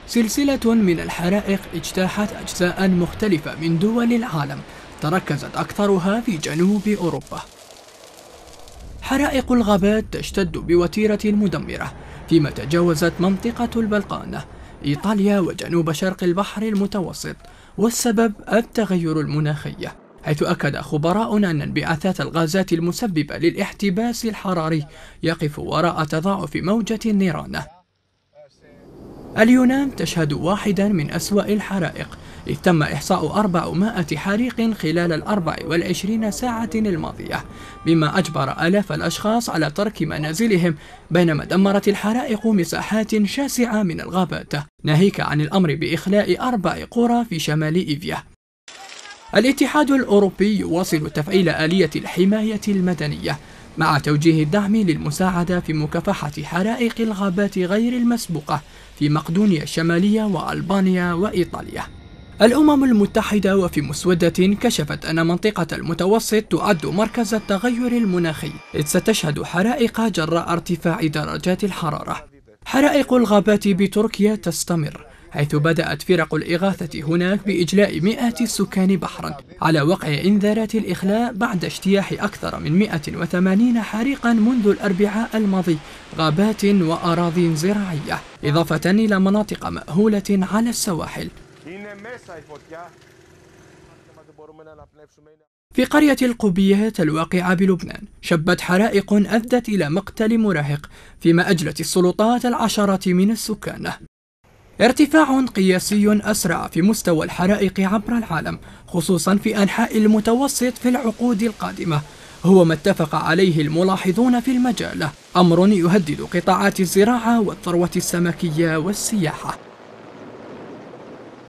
سلسلة من الحرائق اجتاحت أجزاء مختلفة من دول العالم، تركزت أكثرها في جنوب أوروبا. حرائق الغابات تشتد بوتيرة مدمرة، فيما تجاوزت منطقة البلقان، إيطاليا وجنوب شرق البحر المتوسط، والسبب التغير المناخي، حيث أكد خبراء أن انبعاثات الغازات المسببة للاحتباس الحراري يقف وراء تضاعف موجة النيران. اليونان تشهد واحدا من أسوأ الحرائق، إذ تم إحصاء 400 حريق خلال 24 ساعة الماضية، بما أجبر آلاف الأشخاص على ترك منازلهم، بينما دمرت الحرائق مساحات شاسعة من الغابات، ناهيك عن الأمر بإخلاء 4 قرى في شمال إيفيا. الاتحاد الأوروبي يواصل تفعيل آلية الحماية المدنية، مع توجيه الدعم للمساعدة في مكافحة حرائق الغابات غير المسبوقة في مقدونيا الشمالية وألبانيا وإيطاليا. الأمم المتحدة وفي مسودة كشفت أن منطقة المتوسط تعد مركز التغير المناخي، إذ ستشهد حرائق جراء ارتفاع درجات الحرارة. حرائق الغابات بتركيا تستمر، حيث بدأت فرق الإغاثة هناك بإجلاء مئات السكان بحرا، على وقع إنذارات الإخلاء بعد اجتياح أكثر من 180 حريقا منذ الأربعاء الماضي، غابات وأراضٍ زراعية، إضافة إلى مناطق مأهولة على السواحل. في قرية القبيات الواقعة بلبنان، شبت حرائق أدت إلى مقتل مراهق، فيما أجلت السلطات العشرات من السكان. ارتفاع قياسي أسرع في مستوى الحرائق عبر العالم، خصوصا في أنحاء المتوسط في العقود القادمة، هو ما اتفق عليه الملاحظون في المجال، أمر يهدد قطاعات الزراعة والثروة السمكية والسياحة.